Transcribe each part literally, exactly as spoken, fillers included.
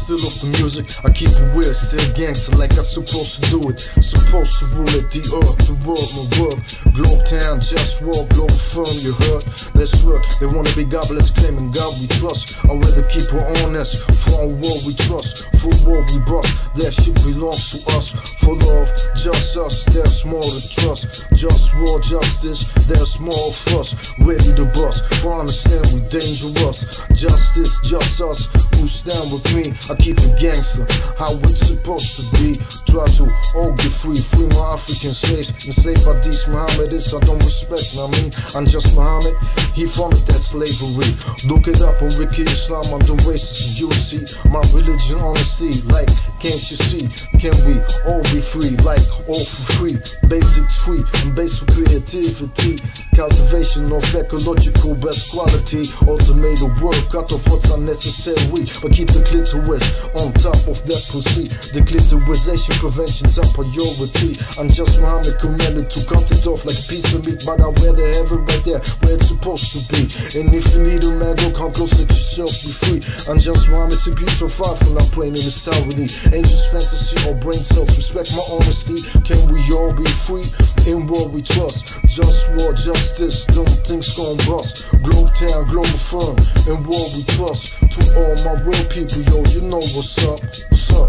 still off the music. I keep it weird, still gangster like I'm supposed to do it. Supposed to rule it, the earth, the world, my world. Globe town, just walk, globe firm, you heard? Let's work, they wanna be godless, claiming God we trust. I'd rather keep her honest, for a world we trust. For a world we bust, that shit belongs to us. For love, just us, there's more to trust. Just war, justice, there's more of us. Ready to bust, for understand we dangerous. Justice, just us, who stand with me. I keep it gangster, how it's supposed to be. Try to all get free, free my African slaves. Enslaved by these Mohammedists, I don't respect, I mean, I'm just Muhammad, he founded that slavery. Look it up on Wiki Islam, I'm the racist, you see. My religion, honesty, like, can't you see? Can we all be free, like, all for free? Basics free, and basic creativity. Cultivation of ecological best quality. Automated work, cut off what's unnecessary, but keep the clitoris on top of that pussy. The clitorisation prevention's a priority. I'm just Muhammad commanded to cut it off like a piece of meat, but I wear the heaven right there where it's supposed to be. And if you need a man, go come close, let yourself be free. I'm just Muhammad, it's a beautiful far from not playing in this tyranny. Angels, fantasy, or brain cells, respect my honesty. Can we all be free in what we trust? Just war, justice, them things gon' bust. Globe town, global firm, in what we trust. To all my real people, yo, you know what's up, what's up.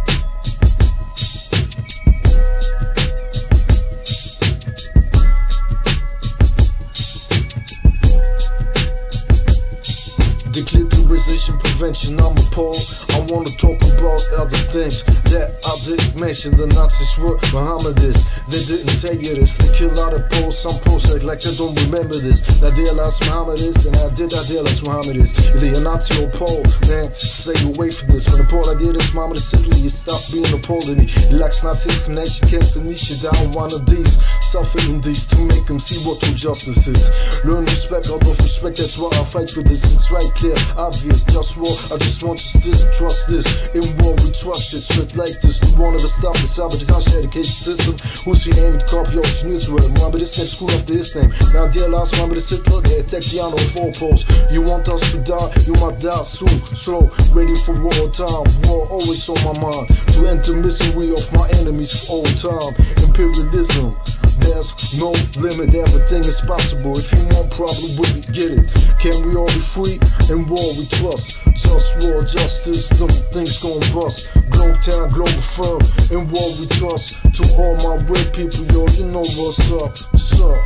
Declitterization prevention, I'm appalled. I wanna talk about other things that I didn't mention. The Nazis were Mohammedists, they didn't tell you this. They kill out of Poles, some Poles act like they don't remember this. I realized Mohammedists, and I did I realize Mohammedists. Either you're Nazi or Pole, man, stay away from this. When the Pole I did is Mohammedist Italy, you stop being a Pole to me. He likes Nazis, and she can't send these shit down one of these. Suffering these to make them see what true justice is. Learn respect, out of respect, that's why I fight for this. It's right clear, obvious, just war. I just want you to trust this. In war we trust it, straight like this. We wanna stop the sabotage education system. Who's he aimed to copy ocean Israel? Mohammedist name school after his name. Now dear last Mohammedist Hitler, they attack the honor of four poles. You want us to die, you might die soon. Slow, ready for war time. War always on my mind. To end the misery of my enemies for all time. Imperialism, there's no limit, everything is possible. If you want problem with it, get it. Can we all be free? In war we trust. Just war, justice, them things gon' bust. Globe town, global firm, in war we trust. To all my real people, yo, you know what's up, what's up.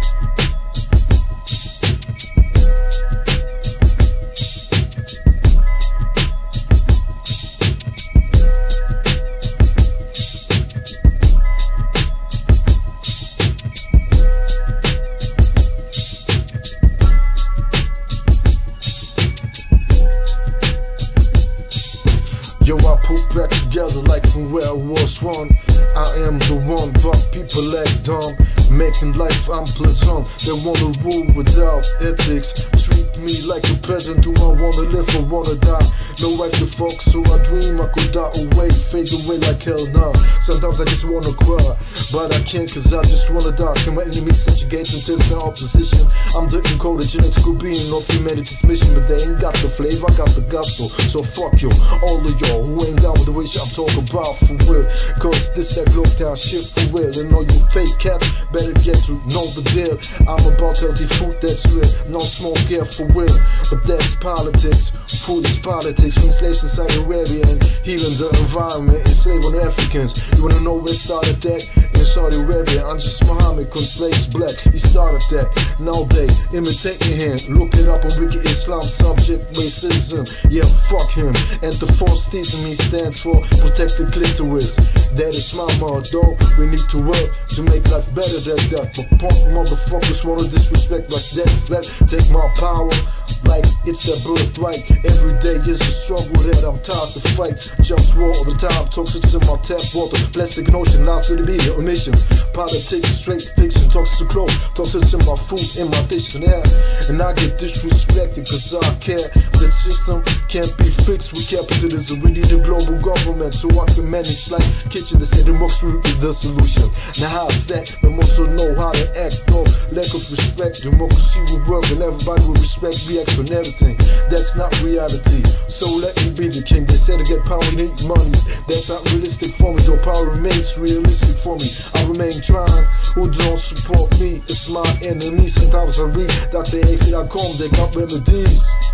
Yo, I put back together like from where I was one. I am the one, but people act dumb, making life unpleasant. They wanna rule without ethics, treat me like a peasant. Do I wanna live or wanna die? No right to fuck, so I dream I could die away, fade away like hell now. Sometimes I just wanna cry, but I can't cause I just wanna die. Can my enemies subjugate until it's in opposition? I'm the encoded genetical being of humanity's mission, but they ain't got the flavor, I got the gospel. So fuck you, all of y'all who ain't down with the way I'm talking about for real. Cause this that globe town shit for real. And all you fake cats better get to know the deal. I'm about healthy food that's real, no smoke here for real. But that's politics, food is politics. From slaves in Saudi Arabia and healing the environment, enslaving Africans. You wanna know where it started that? In Saudi Arabia, I'm just Muhammad, cause slaves black. He started that, now they imitating him. Look it up on Wiki Islam, subject racism. Yeah, fuck him. And the false theism he stands for, protect the clitoris. That is my motto. We need to work to make life better than that. But punk motherfuckers wanna disrespect like that. That take my power like it's their birthright. Every day is a struggle that I'm tired to fight. Just war all the time, toxics in my tap water. Plastic and ocean, lies to the media, emissions. Politics, straight fiction, toxics to clothes. Toxics in my food, in my dish and air. And I get disrespected cause I care. That system can't be fixed with capitalism. We need a global government so I can manage like kitchen. They say democracy is the solution. Now how's that? We must also know how to act, no lack of respect. Democracy will work and everybody will respect, react on everything. That's not reality, so let me be the king. They say to get power you need money. That's not realistic for me, though power remains realistic for me. I remain trying, who don't support me, it's my enemy. Sometimes I read Doctor X dot com, they got remedies.